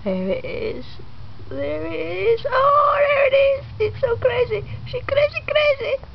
There it is. There it is. Oh, there it is. It's so crazy. She crazy, crazy.